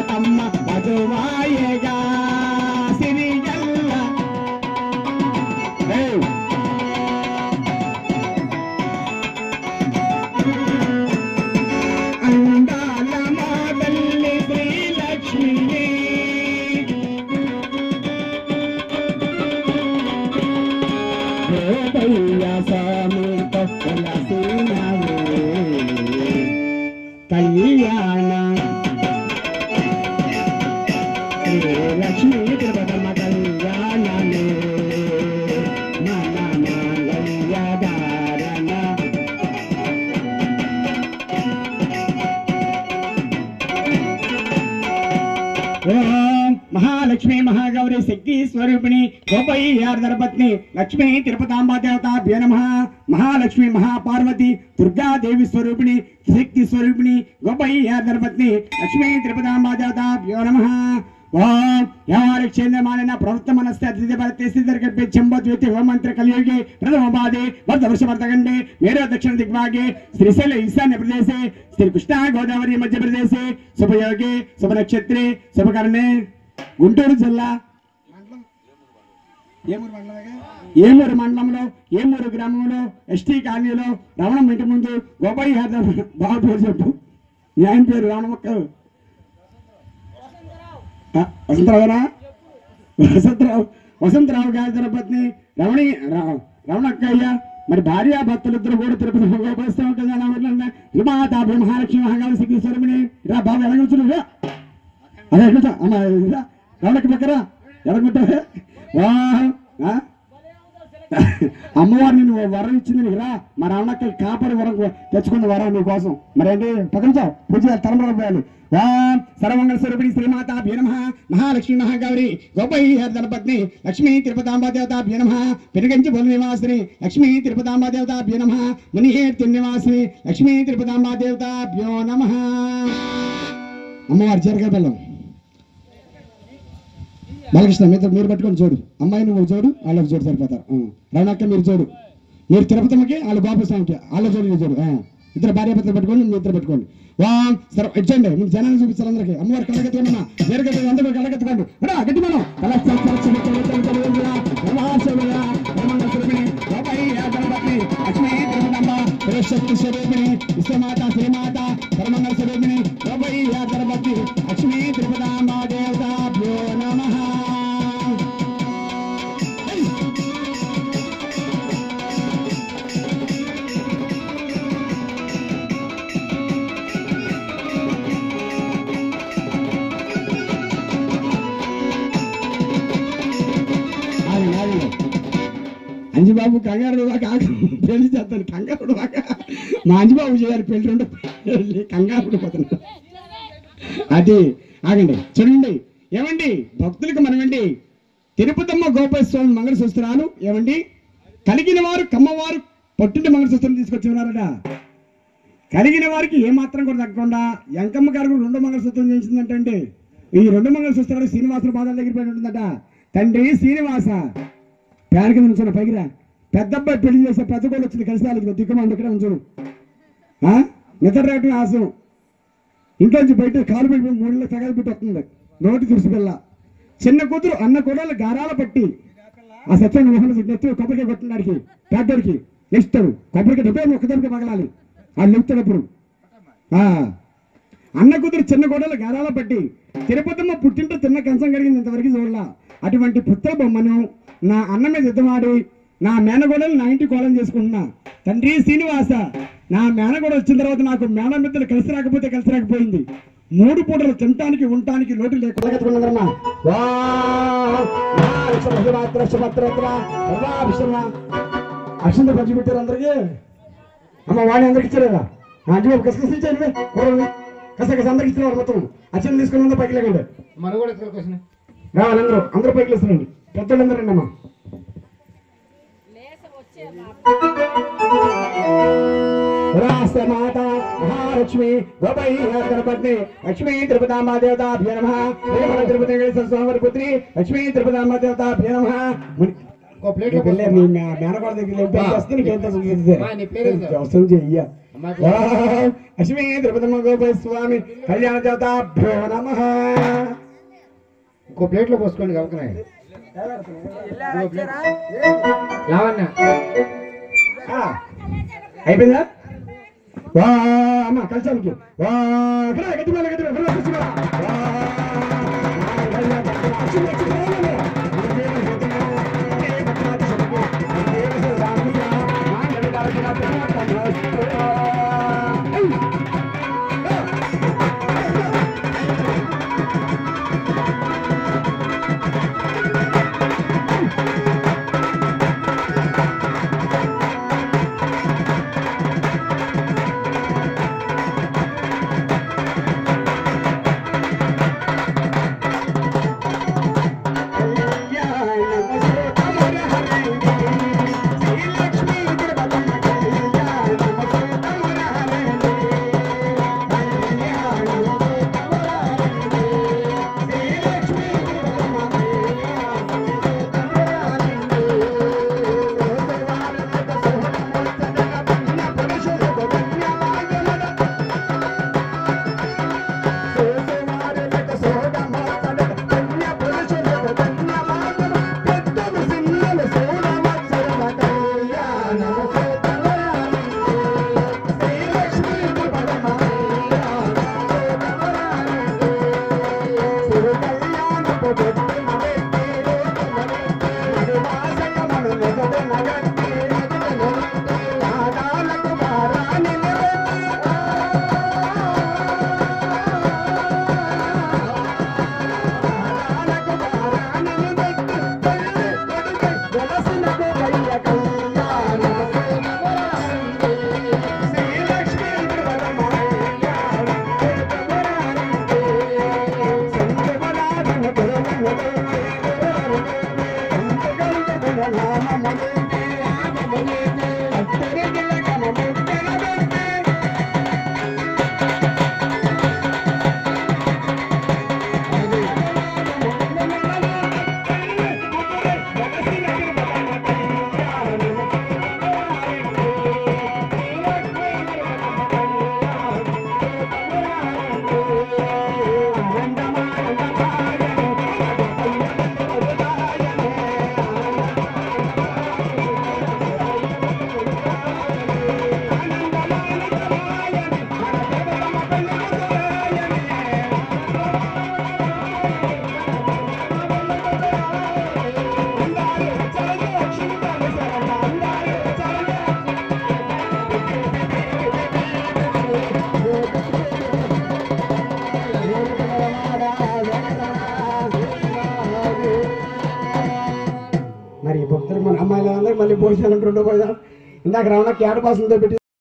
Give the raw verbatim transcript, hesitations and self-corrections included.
తమ్మ మధువాయగా సిరియల్ల అందాల మాదల్లి శ్రీలక్ష్మి స్వామి కళ్యాణ లక్ష్మీ తిరుపతమ్మ కళ్యాణమే మన మాలయ్యదారణ ఓం మహాలక్ష్మి మహాగౌరి శక్తి స్వరూపిణి గోపయ్యార్ ధర్మపత్ని లక్ష్మీ తిరుపతాంబా దేవతాభ్యో నమః మహాలక్ష్మి మహాపార్వతి దుర్గాదేవి స్వరూపిణి శక్తి స్వరూపిణి గోపయ్యార్ ధర్మపత్ని లక్ష్మీ తిరుపతాంబా దేవతాభ్యో నమః ఓం యారక్షేంద్రమాన ప్రవృత్తమనస్య అతిథి భరతే స్థితిర్గర్భే చంబద్వేతి హోమంత్ర కలియుగే ప్రథమపాదే వర్ధవర్షవర్ధగండే మేరో దక్షిణ దిగ్భాగే శ్రీశైల ఈశాన్య ప్రదేశే శ్రీ కృష్ణా గోదావరి మధ్య ప్రదేశే శుభయోగే శుభనక్షత్రే శుభకర్ణే గుంటూరు జిల్లా ఏమూరు మండలంలో ఏమూరు గ్రామంలో ఎస్టీ కాలనీలో రమణం ఇంటి ముందు గోపయ్య బాబు పేరు చెప్పు మీ ఆయన పేరు రావణమక్క వసంతరావునా వసంతరావు వసంతరావు గారి ధర్మపత్ని రమణి రమణక్కయ్య మరి భార్యాభర్తలిద్దరు కూడా తిరుపతి గోపేస్తాం కదా మాతాభి మహాలక్ష్మి మహాగాలి శ్రీ స్వరమిణి రా బాబు ఎలాగొచ్చు అదే ఎక్కడ అమ్మా రమణక్క పక్కరా ఎలాగుంటావే వా అమ్మవారు నేను వరం ఇచ్చింది నీకు రా మా రమణక్క కాపరి వరం తెచ్చుకున్న వరం నీ కోసం మరి ఏంటి పక్కన పూజ తలంబరాలు ఓం సర్వమంగళ స్వరూపిణి శ్రీమాతాభ్యో నమః మహాలక్ష్మి మహాగౌరి గోపయ్య ధర్మపత్ని లక్ష్మీ తిరుపతాంబా దేవతాభ్యో నమః పెనుగంచి బోల నివాసిని లక్ష్మీ తిరుపతాంబా దేవతాభ్యో నమః మునిహేర్తి నివాసిని లక్ష్మీ తిరుపతాంబా దేవతాభ్యో నమః అమ్మవారి జీరకాయ బెల్లం బాలకృష్ణ మీతో మీరు పట్టుకొని చూడు అమ్మాయి నువ్వు చూడు వాళ్ళకి చూడు సరిపోతారు రమణక్క మీరు చూడు మీరు తిరుపతికి వాళ్ళ బాబు స్వామికి వాళ్ళ చూడు మీరు చూడు ఇద్దరు భార్యాభర్తలు పెట్టుకోండి మీ ఇద్దరు పెట్టుకోండి వాం సరే ఇచ్చండి మీకు జనాన్ని చూపించాలి అందరికి అమ్మవారి కళ్ళగెత్తుకున్నా వేరుగెత్త అందరూ కళ్ళగెత్తుకోండి గట్టి మనం శక్తి స్వరూపిణి విశ్వమాత శ్రీమాత పరమంగళ స్వరూపిణి గోపయ్య ధర్మపత్ని లక్ష్మీ తిరుపతాంబా దేవతాభ్యో నమః అంజబాబు కంగారు కాక పెళ్లి చేస్తాను కంగారుడు కాక మా అంజబాబు చేయాలి పెళ్లి రెండు పెళ్లి కంగారుడు పోతున్నాడు అది ఆగండి చూడండి ఏమండి భక్తులకు మనమండి తిరుపతమ్మ గోపాల స్వామి మంగళసూత్రాలు ఏమండి కలిగిన వారు కమ్మవారు పొట్టింటి మంగళసూత్రం తీసుకొచ్చి ఉన్నారట కలిగిన వారికి ఏమాత్రం కూడా తగ్గకుండా ఎంకమ్మ గారు కూడా రెండు మంగళసూత్రం చేసిందంటే ఈ రెండు మంగళసూత్రాలు శ్రీనివాసుల పాదాల దగ్గర పడి ఉంటుందట తండ్రి శ్రీనివాస పేర కింద ఉంచాను పైకిరా పెద్దబ్బాయి పెళ్లి చేసే పెద్ద కూడా వచ్చింది కలిసి వాళ్ళకి దిక్కుమండి ఇక్కడ ఉంచుడు నిద్ర రావటం ఆశం ఇంట్లోంచి బయట కాలు పెట్టి మూడులో తెగలు పెట్టి వస్తుంది నోటి తుడిసి పిల్ల చిన్న కూతురు అన్న కూడా గారాల పట్టి ఆ సత్యాన్ని మొహన్ నెత్తి కొబ్బరికాయ కొట్టినాడికి పేదడికి నెక్స్తాడు కొబ్బరికాయ డబ్బే ఒక్కదానికి పగలాలి అది నెక్తాడప్పుడు అన్న కూతురు చిన్న గోడలు గారాల పట్టి తిరుపతమ్మ పుట్టింటూ తిన్న కంచం కలిగింది ఇంతవరకు చూడాల అటువంటి పుత్ర బొమ్మను నా అన్న మీద యుద్ధమాడి నా మేనగోడలు నా ఇంటి కోలం చేసుకుంటున్నా తండ్రి శ్రీనివాస నా మేనగోడ వచ్చిన తర్వాత నాకు మేనమిద్దరు కలిసి రాకపోతే కలిసి రాకపోయింది మూడు పూటలు తినటానికి ఉండటానికి లోటు లేకుండా అక్షంత పంచి పెట్టారు అందరికి అమ్మ వాడిని అందరికి ఇచ్చారా అంటే కసకసి ఇచ్చారు కసకసి అందరికి ఇచ్చిన మొత్తం అక్షంత తీసుకుని అందరూ పైకి లేకండి మనం కూడా రావాలి అందరూ అందరూ పైకి లేస్తారండి పెద్దలందరూ రండి అమ్మా రాష్ట్రమాత మహాలక్ష్మి గోపయ్య ధర్మపత్ని లక్ష్మీ తిరుపతాంబా దేవతాభ్యో నమః తిరుపతి స్వామి పుత్రి లక్ష్మీ తిరుపతాంబా దేవతాభ్యో నమః లక్ష్మీ తిరుపతమ్మ గోపయ్య స్వామి కళ్యాణ దేవతాభ్యో నమః ఇంకో ప్లేట్లో పోసుకోండి గవకనే లావన్నా అయిపోయిందా వా అమ్మ కలిసానికి వా గట్టి మేళ గట్టి మేళ మరి భక్తులు మన అమ్మాయిలు అందరూ మళ్ళీ భోజనాలు రెండో భోజనం ఇందాక రమణ క్యాట్ బాసులతో పెట్టి